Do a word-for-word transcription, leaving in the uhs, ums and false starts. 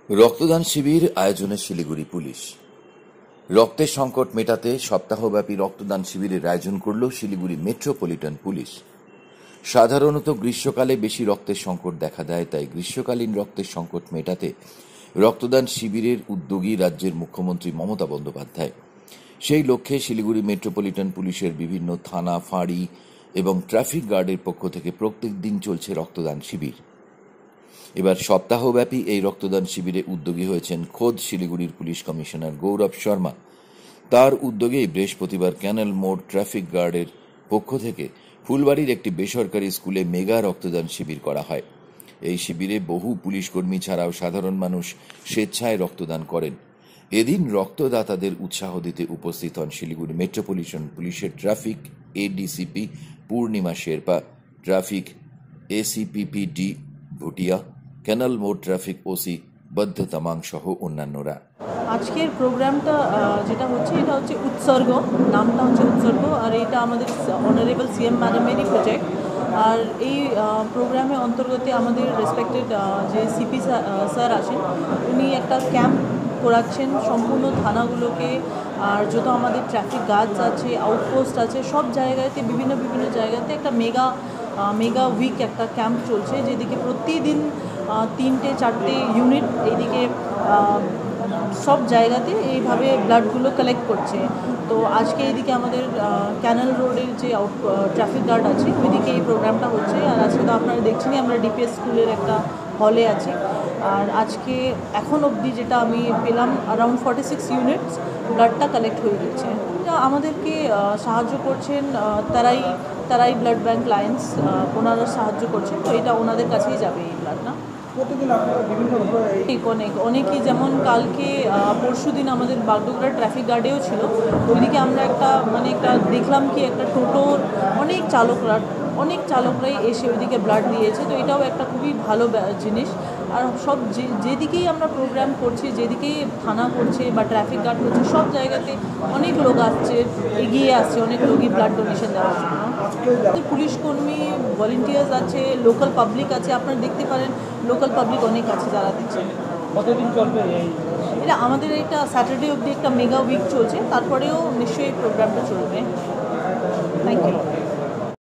রক্তদান শিবির আয়োজনে শিলিগুড়ি পুলিশ। রক্তের সংকট মেটাতে সপ্তাহব্যাপী রক্তদান শিবিরের আয়োজন করল শিলিগুড়ি মেট্রোপলিটন পুলিশ। সাধারণত গ্রীষ্মকালে বেশি রক্তের সংকট দেখা দেয়, তাই গ্রীষ্মকালীন রক্তের সংকট মেটাতে রক্তদান শিবিরের উদ্যোগী রাজ্যের মুখ্যমন্ত্রী মমতা বন্দ্যোপাধ্যায়। সেই লক্ষ্যে শিলিগুড়ি মেট্রোপলিটন পুলিশের বিভিন্ন থানা, ফাঁড়ি এবং ট্রাফিক গার্ডের পক্ষ থেকে প্রত্যেক দিন চলছে রক্তদান শিবির। এবার সপ্তাহব্যাপী এই রক্তদান শিবিরে উদ্যোগী হয়েছেন খোদ শিলিগুড়ির পুলিশ কমিশনার গৌরব শর্মা। তার উদ্যোগেই বৃহস্পতিবার ক্যানেল মোড় ট্রাফিক গার্ডের পক্ষ থেকে ফুলবাড়ির একটি বেসরকারি স্কুলে মেগা রক্তদান শিবির করা হয়। এই শিবিরে বহু পুলিশ কর্মী ছাড়াও সাধারণ মানুষ স্বেচ্ছায় রক্তদান করেন। এদিন রক্তদাতাদের উৎসাহ দিতে উপস্থিত হন শিলিগুড়ি মেট্রোপলিটন পুলিশের traffic ADCP Purnima Sherpa, traffic ACP P D Bhutia, canal মোড় ট্রাফিক ওসি বদ্ধ তামাং সহ অন্যান্যরা। আজকের প্রোগ্রামটা যেটা হচ্ছে এটা হচ্ছে উৎসর্গ, নামটা হচ্ছে উৎসর্গ, আর এটা আমাদের অনারেবল সিএম ম্যাডামেরই প্রজেক্ট। আর এই প্রোগ্রামে অন্তর্গত আমাদের রেসপেক্টেড যে সিপি স্যার আছেন, উনি একটা ক্যাম্প করাচ্ছেন সম্পূর্ণ থানাগুলোকে। আর যত আমাদের ট্রাফিক গার্ডস আছে, আউটপোস্ট আছে, সব জায়গাতে বিভিন্ন বিভিন্ন জায়গাতে একটা মেগা মেগা উইক একটা ক্যাম্প চলছে, যেদিকে প্রতিদিন তিনটে চারটে ইউনিট এইদিকে সব জায়গাতে এইভাবে ব্লাডগুলো কালেক্ট করছে। তো আজকে এইদিকে আমাদের ক্যানেল রোডের যে আউট ট্রাফিক গার্ড আছে ওইদিকে এই প্রোগ্রামটা হচ্ছে। আর আজকে তো আপনারা দেখছেনই আমরা ডিপিএস স্কুলের একটা হলে আছি। আর আজকে এখন অবধি যেটা আমি পেলাম অ্যারাউন্ড ফর্টি সিক্স ইউনিটস ব্লাডটা কালেক্ট হয়ে গেছে। আমাদেরকে সাহায্য করছেন তারাই তারাই ব্লাড ব্যাঙ্ক লায়েন্স, ওনারা সাহায্য করছেন। তো এটা ওনাদের কাছেই যাবে এই ব্লাডটা। অনেক অনেকই, যেমন কালকে পরশু দিন আমাদের বাগডোগরা ট্রাফিক গার্ডেও ছিল। ওইদিকে আমরা একটা মানে একটা দেখলাম কি একটা টোটোর অনেক চালকরা অনেক চালকরাই এসে ওইদিকে ব্লাড দিয়েছে। তো এটাও একটা খুবই ভালো জিনিস। আর সব যে যেদিকেই আমরা প্রোগ্রাম করছি, যেদিকেই থানা করছে বা ট্রাফিক গার্ড করছে, সব জায়গাতে অনেক লোক আসছে, এগিয়ে আসছে অনেক লোকই ব্লাড ডোনেশন দেওয়ার জন্য। পুলিশ কর্মী, ভলেন্টিয়ার্স আছে, লোকাল পাবলিক আছে, আপনারা দেখতে পারেন লোকাল পাবলিক অনেক আছে যারা দিচ্ছেন। কতদিন চলবে এটা আমাদের একটা স্যাটারডে অবধি একটা মেগা উইক চলছে, তারপরেও নিশ্চয়ই প্রোগ্রামটা চলবে। Thank you.